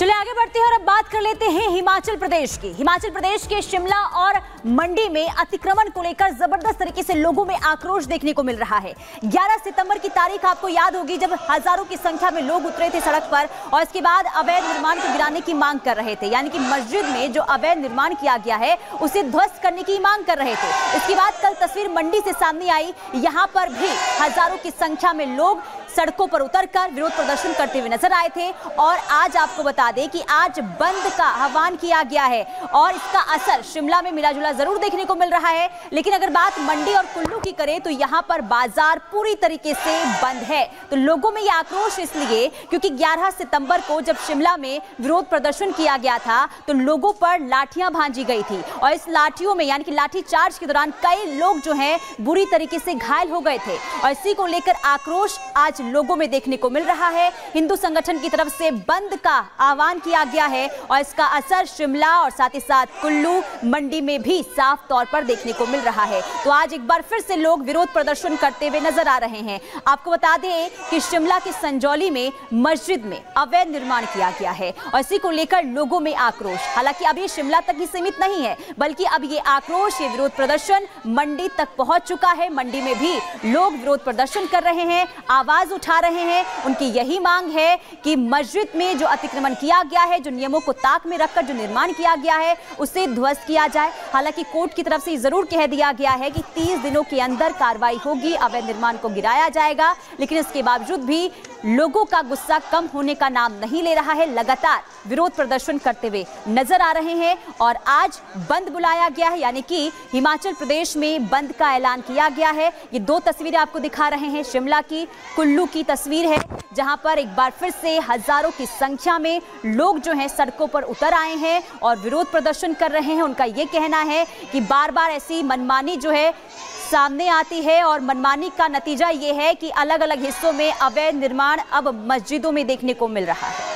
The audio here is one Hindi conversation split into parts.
चलिए आगे बढ़ते हैं और अब बात कर लेते हैं हिमाचल प्रदेश की। हिमाचल प्रदेश के शिमला और मंडी में अतिक्रमण को लेकर जबरदस्त तरीके से लोगों में आक्रोश देखने को मिल रहा है। 11 सितंबर की तारीख आपको याद होगी, जब हजारों की संख्या में लोग उतरे थे सड़क पर और इसके बाद अवैध निर्माण को गिराने की मांग कर रहे थे, यानी कि मस्जिद में जो अवैध निर्माण किया गया है उसे ध्वस्त करने की मांग कर रहे थे। इसके बाद कल तस्वीर मंडी से सामने आई, यहाँ पर भी हजारों की संख्या में लोग सड़कों पर उतरकर विरोध प्रदर्शन करते हुए नजर आए थे। और आज आपको बता दें कि आज बंद का आह्वान किया गया है और इसका असर शिमला में मिला-जुला जरूर देखने को मिल रहा है। लेकिन अगर बात मंडी और कुल्लू की करें तो यहाँ पर बाजार पूरी तरीके से बंद है। तो लोगों में यह आक्रोश इसलिए क्योंकि 11 सितंबर को जब शिमला में विरोध प्रदर्शन किया गया था तो लोगों पर लाठियां भांजी गई थी और इस लाठियों में यानी कि लाठी चार्ज के दौरान कई लोग जो हैं बुरी तरीके से घायल हो गए थे और इसी को लेकर आक्रोश आज लोगों में देखने को मिल रहा है। हिंदू संगठन की तरफ से बंद का आह्वान किया गया है और इसका असर शिमला और साथ ही साथ कुल्लू मंडी में भी साफ तौर पर देखने को मिल रहा है। तो आज एक बार फिर से लोग विरोध प्रदर्शन करते हुए नजर आ रहे हैं। आपको बता दें कि शिमला के संजौली में मस्जिद में अवैध निर्माण किया गया है और इसी को लेकर लोगों में आक्रोश, हालांकि अब ये शिमला तक ही सीमित नहीं है बल्कि अब ये आक्रोश, ये विरोध प्रदर्शन मंडी तक पहुंच चुका है। मंडी में भी लोग विरोध प्रदर्शन कर रहे हैं, आवाज उठा रहे हैं। उनकी यही मांग है कि मस्जिद में जो अतिक्रमण किया गया है, जो नियमों को ताक में रखकर जो निर्माण किया गया है उसे ध्वस्त किया जाए। हालांकि कोर्ट की तरफ से जरूर कह दिया गया है कि 30 दिनों के अंदर कार्रवाई होगी, अवैध निर्माण को गिराया जाएगा। लेकिन इसके बावजूद भी लोगों का गुस्सा कम होने का नाम नहीं ले रहा है, लगातार विरोध प्रदर्शन करते हुए नजर आ रहे हैं और आज बंद बुलाया गया है, यानी कि हिमाचल प्रदेश में बंद का ऐलान किया गया है। ये दो तस्वीरें आपको दिखा रहे हैं, शिमला की, कुल्लू की तस्वीर है जहां पर एक बार फिर से हजारों की संख्या में लोग जो हैं सड़कों पर उतर आए हैं और विरोध प्रदर्शन कर रहे हैं। उनका ये कहना है कि बार बार ऐसी मनमानी जो है सामने आती है और मनमानी का नतीजा ये है कि अलग अलग हिस्सों में अवैध निर्माण अब मस्जिदों में देखने को मिल रहा है।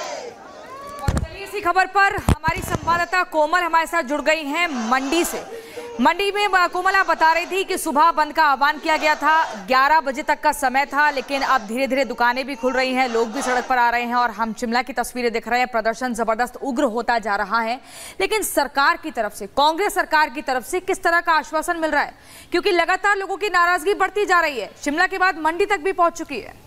और चलिए इसी खबर पर हमारी संवाददाता कोमल हमारे साथ जुड़ गई हैं मंडी से। मंडी में कोमल आप बता रही थी कि सुबह बंद का आह्वान किया गया था, 11 बजे तक का समय था, लेकिन अब धीरे धीरे दुकानें भी खुल रही हैं, लोग भी सड़क पर आ रहे हैं और हम शिमला की तस्वीरें देख रहे हैं। प्रदर्शन जबरदस्त उग्र होता जा रहा है, लेकिन सरकार की तरफ से, कांग्रेस सरकार की तरफ से किस तरह का आश्वासन मिल रहा है? क्योंकि लगातार लोगों की नाराजगी बढ़ती जा रही है, शिमला के बाद मंडी तक भी पहुंच चुकी है।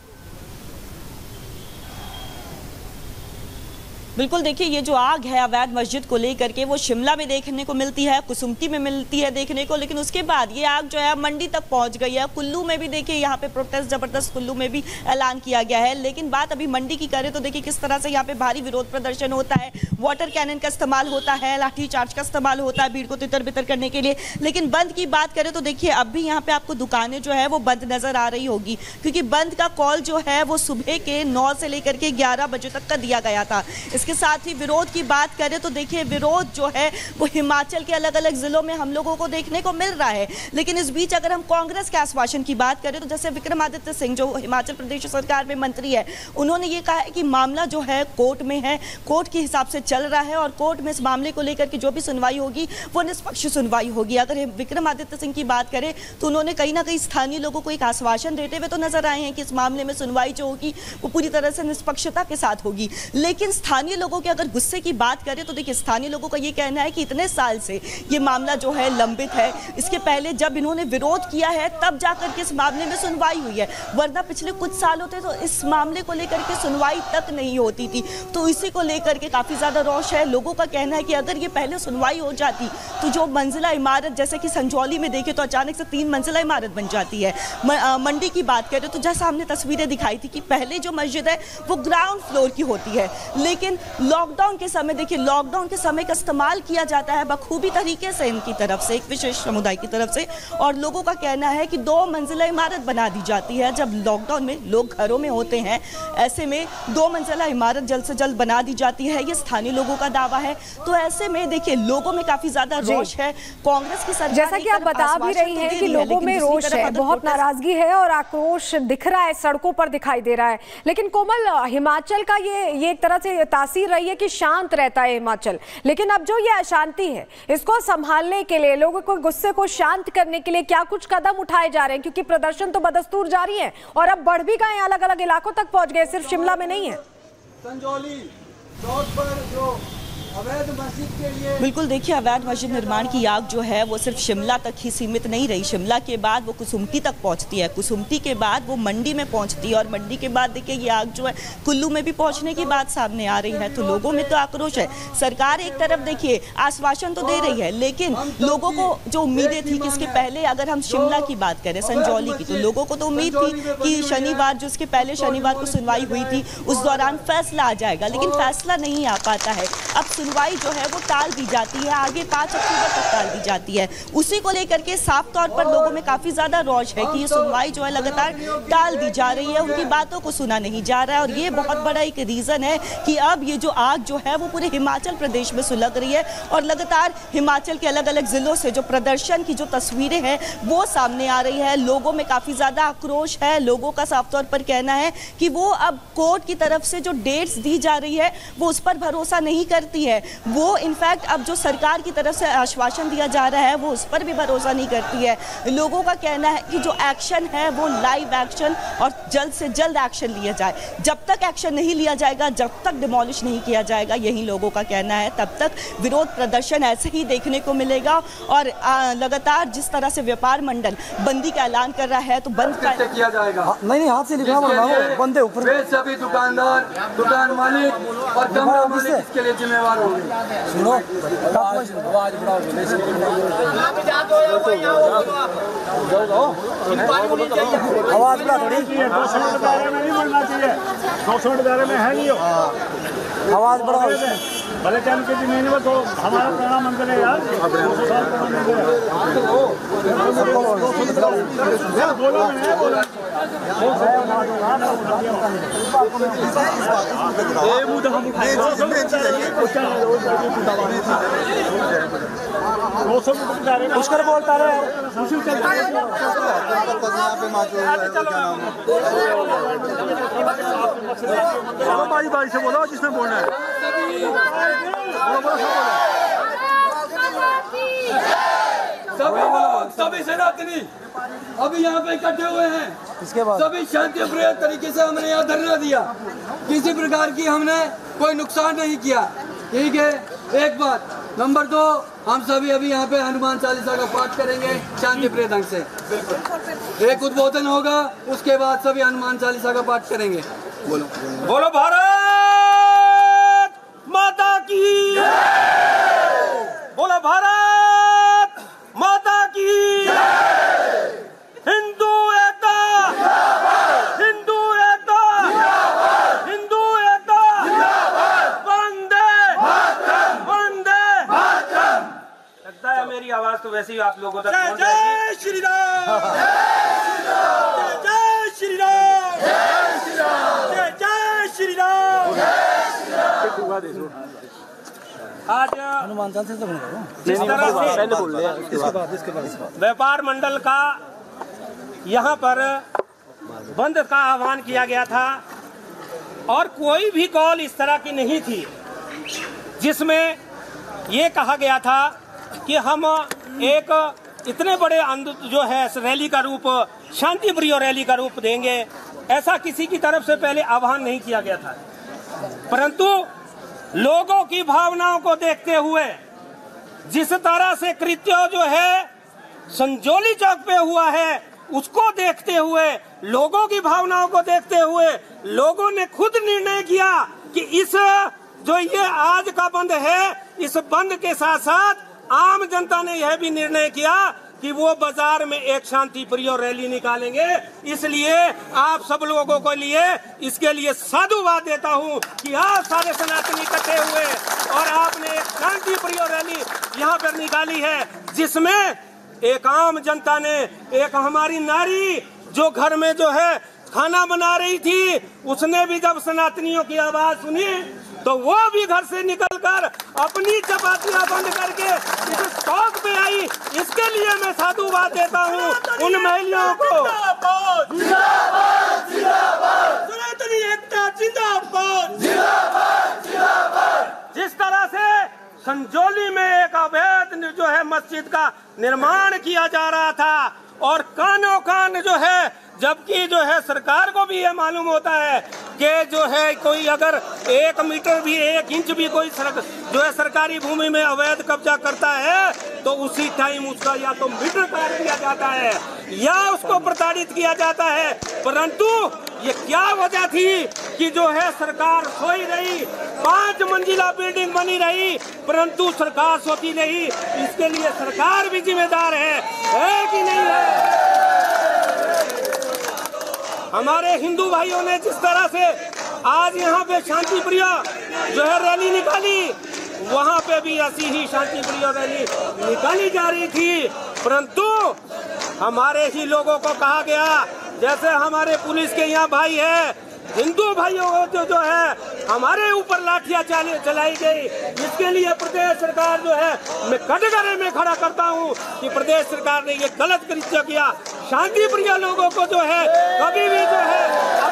बिल्कुल, देखिए ये जो आग है अवैध मस्जिद को लेकर के वो शिमला में देखने को मिलती है, कुसुम्पटी में मिलती है देखने को, लेकिन उसके बाद ये आग जो है मंडी तक पहुंच गई है। कुल्लू में भी देखिए यहाँ पे प्रोटेस्ट जबरदस्त कुल्लू में भी ऐलान किया गया है। लेकिन बात अभी मंडी की करें तो देखिए किस तरह से यहाँ पे भारी विरोध प्रदर्शन होता है, वाटर कैनन का इस्तेमाल होता है, लाठी चार्ज का इस्तेमाल होता है भीड़ को तितर बितर करने के लिए। लेकिन बंद की बात करें तो देखिए अब भी यहाँ पे आपको दुकानें जो है वो बंद नजर आ रही होगी, क्योंकि बंद का कॉल जो है वो सुबह के 9 से लेकर के 11 बजे तक का दिया गया था। इसके साथ ही विरोध की बात करें तो देखिए विरोध जो है वो हिमाचल के अलग अलग जिलों में हम लोगों को देखने को मिल रहा है। लेकिन इस बीच अगर हम कांग्रेस के आश्वासन की बात करें तो जैसे विक्रमादित्य सिंह जो हिमाचल प्रदेश सरकार में मंत्री है, उन्होंने ये कहा है कि मामला जो है कोर्ट में है, कोर्ट के हिसाब से चल रहा है और कोर्ट में इस मामले को लेकर के जो भी सुनवाई होगी वो निष्पक्ष सुनवाई होगी। अगर विक्रमादित्य सिंह की बात करें तो उन्होंने कहीं ना कहीं स्थानीय लोगों को एक आश्वासन देते हुए तो नजर आए हैं कि इस मामले में सुनवाई जो होगी वो पूरी तरह से निष्पक्षता के साथ होगी। लेकिन स्थानीय लोगों के अगर गुस्से की बात करें तो देखिए स्थानीय लोगों का ये कहना है कि इतने साल से ये मामला जो है लंबित है, इसके पहले जब इन्होंने विरोध किया है तब जाकर के इस मामले में सुनवाई हुई है, वरना पिछले कुछ साल होते तो इस मामले को लेकर के सुनवाई तक नहीं होती थी। तो इसी को लेकर के काफी ज्यादा रोष है। लोगों का कहना है कि अगर ये पहले सुनवाई हो जाती तो जो मंजिला इमारत जैसे कि संजौली में देखे तो अचानक से 3 मंजिला इमारत बन जाती है। मंडी की बात करें तो जैसा हमने तस्वीरें दिखाई थी कि पहले जो मस्जिद है वो ग्राउंड फ्लोर की होती है, लेकिन लॉकडाउन के समय देखिए लॉकडाउन के समय का इस्तेमाल किया जाता है बखूबी तरीके से इनकी तरफ से, एक विशेष समुदाय की तरफ से, और लोगों का कहना है कि 2 मंजिला इमारत बना दी जाती है। जब लॉकडाउन में लोग घरों में होते हैं ऐसे में 2 मंजिला इमारत जल्द से जल्द बना दी जाती है, ये स्थानीय लोगों का दावा है। तो ऐसे में देखिए लोगों में काफी ज्यादा रोष है। कांग्रेस की सरकार जैसा कि आप बता भी रही हैं कि लोगों में रोष है, बहुत नाराजगी है और आक्रोश दिख रहा है, सड़कों पर दिखाई दे रहा है। लेकिन कोमल, हिमाचल का ये एक तरह से तासीर रही है कि शांत रहता है हिमाचल, लेकिन अब जो ये अशांति है इसको संभालने के लिए, लोगों को गुस्से को शांत करने के लिए क्या कुछ कदम उठाए जा रहे हैं? क्योंकि प्रदर्शन तो बदस्तूर जारी है और अब बढ़ भी गए, अलग अलग इलाकों तक पहुंच गए, सिर्फ शिमला में नहीं है। चौक पर जो अवैध मस्जिद के लिए बिल्कुल देखिए, अवैध मस्जिद निर्माण की आग जो है वो सिर्फ शिमला तक ही सीमित नहीं रही। शिमला के बाद वो कुसुम्पटी तक पहुंचती है, कुसुम्पटी के बाद वो मंडी में पहुंचती है और मंडी के बाद देखिए ये आग जो है कुल्लू में भी पहुंचने की बात सामने आ रही है। तो लोगों में तो आक्रोश है। सरकार एक तरफ देखिए आश्वासन तो दे रही है, लेकिन लोगों को जो उम्मीदें थी कि इसके पहले अगर हम शिमला की बात करें, संजौली की, तो लोगों को तो उम्मीद थी कि शनिवार जो इसके पहले शनिवार को सुनवाई हुई थी उस दौरान फैसला आ जाएगा, लेकिन फैसला नहीं आ पाता है। अब सुनवाई जो है वो टाल दी जाती है, आगे 5 अक्टूबर तक टाल दी जाती है। उसी को लेकर के साफ तौर पर लोगों में काफी ज्यादा रोष है कि ये सुनवाई जो है लगातार टाल दी जा रही है, उनकी बातों को सुना नहीं जा रहा है। और ये बहुत बड़ा एक रीजन है कि अब ये जो आग जो है वो पूरे हिमाचल प्रदेश में सुलग रही है और लगातार हिमाचल के अलग अलग जिलों से जो प्रदर्शन की जो तस्वीरें हैं वो सामने आ रही है। लोगों में काफी ज्यादा आक्रोश है। लोगों का साफ तौर पर कहना है कि वो अब कोर्ट की तरफ से जो डेट्स दी जा रही है वो उस पर भरोसा नहीं करती है। वो इनफैक्ट अब जो सरकार की तरफ से आश्वासन दिया जा रहा है वो उस पर भी भरोसा नहीं करती है। लोगों का कहना है कि जो एक्शन है वो लाइव एक्शन और जल्द से जल्द एक्शन लिया जाए। जब तक एक्शन नहीं लिया जाएगा, जब तक डिमोलिश नहीं किया जाएगा, यही लोगों का कहना है, तब तक विरोध प्रदर्शन ऐसे ही देखने को मिलेगा। और लगातार जिस तरह से व्यापार मंडल बंदी का ऐलान कर रहा है तो बंद किया जाएगा। नहीं, हाथ से लिखा बंदे ऊपर सभी दुकानदार, दुकान मालिक और कमरा मालिक इसके लिए जिम्मेवार होंगे। सुनो, आवाज बढ़ाओ, आवाज बढ़ा थोड़ी, 200 मीटर दायरे में नहीं बढ़ना चाहिए, 200 मीटर दायरे में है नहीं हो, आवाज बढ़ाओ। भले टाइम के जमीन में तो हमारा पुराना मंदिर है यार, 200 साल पुराना मंदिर है। बोलो बोलो पुष्कर बोलता रहे बारी से बोलो जिसने बोलना है। सभी सनातनी अभी यहाँ पे इकट्ठे हुए हैं। इसके बाद सभी शांतिप्रिय तरीके से हमने यहाँ धरना दिया, किसी प्रकार की हमने कोई नुकसान नहीं किया। ठीक है, एक बात। नंबर 2, हम सभी अभी यहाँ पे हनुमान चालीसा का पाठ करेंगे शांतिप्रिय ढंग से। एक उद्बोधन होगा, उसके बाद सभी हनुमान चालीसा का पाठ करेंगे। बोलो बोलो भारत माता की, बोलो भारत माता की। हिंदू एकता, हिंदू एकता, हिंदू एकता, वंदे वंदे। लगता है मेरी आवाज तो वैसे ही आप लोगों तक पहुंच जाएगी। जय श्री राम, जय श्री राम, जय श्री राम, जय श्री राम। आज हनुमान चालीसा जिस तरह से व्यापार मंडल का यहाँ पर बंद का आह्वान किया गया था और कोई भी कॉल इस तरह की नहीं थी जिसमें ये कहा गया था कि हम एक इतने बड़े जो है रैली का रूप, शांति प्रिय रैली का रूप देंगे, ऐसा किसी की तरफ से पहले आह्वान नहीं किया गया था। परंतु लोगों की भावनाओं को देखते हुए, जिस तरह से कृत्य जो है संजौली चौक पे हुआ है, उसको देखते हुए, लोगों की भावनाओं को देखते हुए, लोगों ने खुद निर्णय किया कि इस जो ये आज का बंद है, इस बंद के साथ साथ आम जनता ने यह भी निर्णय किया कि वो बाजार में एक शांति प्रिय रैली निकालेंगे। इसलिए आप सब लोगों को लिए इसके लिए साधुवाद देता हूं कि आप सारे सनातनी इकट्ठे हुए और आपने एक शांति प्रिय रैली यहाँ पर निकाली है, जिसमें एक आम जनता ने, एक हमारी नारी जो घर में जो है खाना बना रही थी, उसने भी जब सनातनियों की आवाज सुनी तो वो भी घर से निकलकर अपनी चपातियां बंद करके इस चौक पे आई। इसके लिए मैं साधुवाद देता हूँ उन महिलाओं को। सनातनी एकता जिंदाबाद, जिस तरह से संजौली में एक अवैध जो है मस्जिद का निर्माण किया जा रहा था और कानों कान जो है, जबकि जो है सरकार को भी ये मालूम होता है के जो है कोई अगर 1 मीटर भी 1 इंच भी कोई जो है सरकारी भूमि में अवैध कब्जा करता है तो उसी टाइम उसका या तो मीटर काट दिया जाता है या उसको प्रताड़ित किया जाता है। परंतु ये क्या वजह थी कि जो है सरकार सोई रही, 5 मंजिला बिल्डिंग बनी रही, परंतु सरकार सोती नहीं। इसके लिए सरकार भी जिम्मेदार है कि नहीं है? हमारे हिंदू भाइयों ने जिस तरह से आज यहाँ पे शांति प्रिय जो है रैली निकाली, वहाँ पे भी ऐसी ही शांति प्रिय रैली निकाली जा रही थी, परंतु हमारे ही लोगों को कहा गया, जैसे हमारे पुलिस के यहाँ भाई है, हिंदू भाइयों को जो है हमारे ऊपर लाठियां चलाई गई। इसके लिए प्रदेश सरकार जो है, मैं कटघरे में खड़ा करता हूं कि प्रदेश सरकार ने ये गलत कृत्य किया। शांति प्रिय लोगों को जो है कभी भी जो है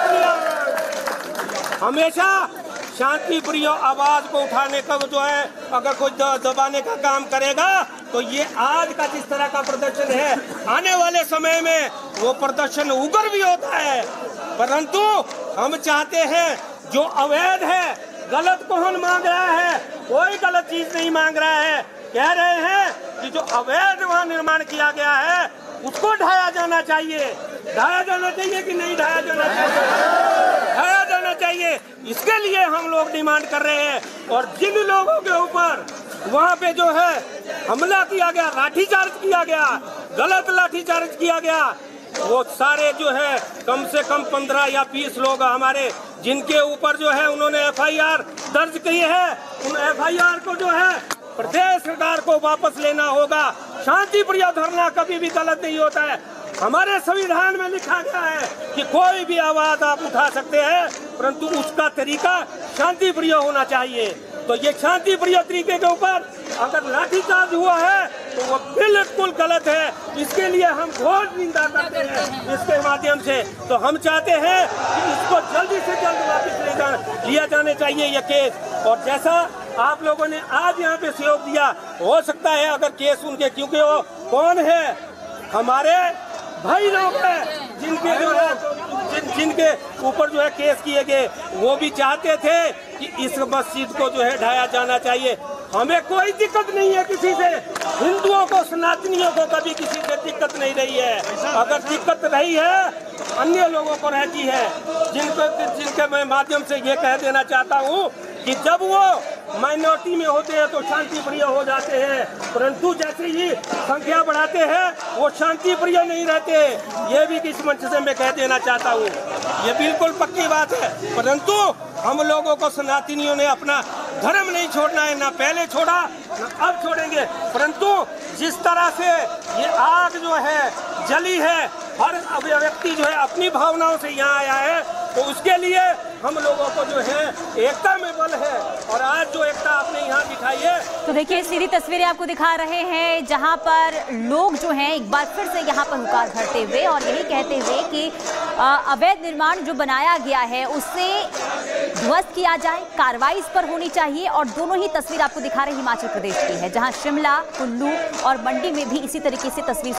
अपनी हमेशा शांति प्रिय आवाज को उठाने का जो है अगर कोई दबाने का काम करेगा तो ये आज का जिस तरह का प्रदर्शन है, आने वाले समय में वो प्रदर्शन उग्र भी होता है। परंतु हम चाहते हैं जो अवैध है, गलत कौन मांग रहा है? कोई गलत चीज नहीं मांग रहा है। कह रहे हैं कि जो अवैध वहाँ निर्माण किया गया है उसको ढाया जाना चाहिए। ढाया जाना चाहिए कि नहीं ढाया जाना चाहिए? ढाया जाना चाहिए। इसके लिए हम लोग डिमांड कर रहे हैं। और जिन लोगों के ऊपर वहाँ पे जो है हमला किया गया, लाठीचार्ज किया गया, गलत लाठीचार्ज किया गया, वो सारे जो है कम से कम 15 या 20 लोग हमारे जिनके ऊपर जो है उन्होंने FIR दर्ज की है, उन FIR को जो है प्रदेश सरकार को वापस लेना होगा। शांति प्रिय धरना कभी भी गलत नहीं होता है। हमारे संविधान में लिखा गया है कि कोई भी आवाज आप उठा सकते हैं, परंतु उसका तरीका शांति प्रिय होना चाहिए। तो ये शांति प्रिय तरीके के ऊपर अगर लाठीचार्ज हुआ है तो वो बिल्कुल गलत है। इसके लिए हम घोर निंदा करते हैं इसके माध्यम से। तो हम चाहते हैं कि इसको जल्दी से जल्द वापस लिया जाने चाहिए ये केस। और जैसा आप लोगों ने आज यहाँ पे सहयोग दिया, हो सकता है अगर केस उनके, क्योंकि वो कौन है, हमारे भाई लोग हैं जिनके जो है जिनके ऊपर जो है केस किए गए, वो भी चाहते थे कि इस मस्जिद को जो है ढाया जाना चाहिए। हमें कोई दिक्कत नहीं है किसी से, हिंदुओं को, सनातनियों को कभी किसी से दिक्कत नहीं रही है। अगर दिक्कत रही है अन्य लोगों को रहती है, जिनके मैं माध्यम से ये कह देना चाहता हूँ कि जब वो माइनॉरिटी में होते हैं तो शांति प्रिय हो जाते हैं, परंतु जैसे ही संख्या बढ़ाते हैं वो शांति प्रिय नहीं रहते। ये भी इस मंच से मैं कह देना चाहता हूँ, ये बिल्कुल पक्की बात है। परंतु हम लोगों को, सनातनियों ने अपना धर्म नहीं छोड़ना है, ना पहले छोड़ा ना अब छोड़ेंगे। परंतु जिस तरह से ये आग जो है जली है, हर व्यक्ति जो है अपनी भावनाओं से यहाँ आया है, तो उसके लिए हम लोगों को जो है एकता में बल है। और आज जो एकता आपने यहाँ दिखाई है, तो देखिए सीधी तस्वीरें आपको दिखा रहे हैं जहां पर लोग जो हैं एक बार फिर से यहाँ पर हुंकार भरते हुए और यही कहते हुए कि अवैध निर्माण जो बनाया गया है उससे ध्वस्त किया जाए, कार्रवाई इस पर होनी चाहिए। और दोनों ही तस्वीर आपको दिखा रहे हिमाचल प्रदेश की है, जहाँ शिमला, कुल्लू और मंडी में भी इसी तरीके से तस्वीर